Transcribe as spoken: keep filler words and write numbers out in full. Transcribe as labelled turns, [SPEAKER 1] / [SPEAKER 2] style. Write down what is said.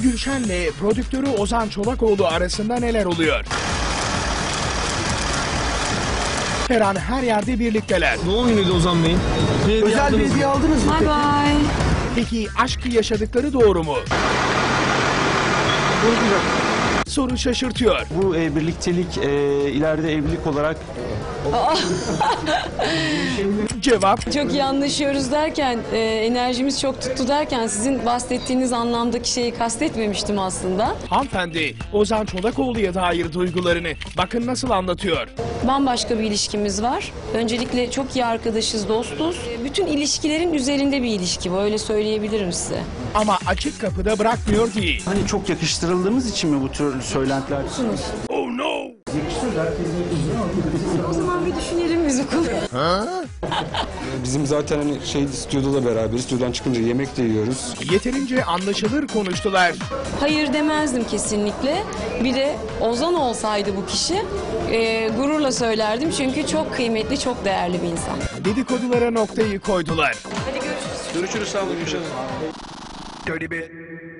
[SPEAKER 1] Gülşen'le prodüktörü Ozan Çolakoğlu arasında neler oluyor? Her an her yerde birlikteler.
[SPEAKER 2] Doğum günüydü Ozan Bey'in.
[SPEAKER 3] Özel bir hediye aldınız mı?
[SPEAKER 4] Bye bye.
[SPEAKER 1] Peki aşkı yaşadıkları doğru mu? Soru şaşırtıyor.
[SPEAKER 3] Bu e, birliktelik e, ileride evlilik olarak
[SPEAKER 1] Cevap
[SPEAKER 4] Çok iyi anlaşıyoruz derken, e, enerjimiz çok tuttu derken sizin bahsettiğiniz anlamdaki şeyi kastetmemiştim aslında.
[SPEAKER 1] hanımefendi Ozan Çolakoğlu'ya dair duygularını bakın nasıl anlatıyor.
[SPEAKER 4] Bambaşka bir ilişkimiz var. Öncelikle çok iyi arkadaşız, dostuz. Bütün ilişkilerin üzerinde bir ilişki bu, öyle söyleyebilirim size.
[SPEAKER 1] Ama açık kapıda bırakmıyor değil.
[SPEAKER 3] hani çok yakıştırıldığımız için mi bu tür söylentiler?
[SPEAKER 1] Oh no!
[SPEAKER 4] O zaman bir düşünelim biz bu konuyu.
[SPEAKER 5] Bizim zaten hani şey stüdyoda beraber, stüdyodan çıkınca yemek de yiyoruz.
[SPEAKER 1] Yeterince anlaşılır konuştular.
[SPEAKER 4] Hayır demezdim kesinlikle. Bir de Ozan olsaydı bu kişi, e, gururla söylerdim çünkü çok kıymetli, çok değerli bir insan.
[SPEAKER 1] Dedikodulara noktayı koydular.
[SPEAKER 2] Görüşürüz sağ olun Gülşen.
[SPEAKER 1] Şöyle bir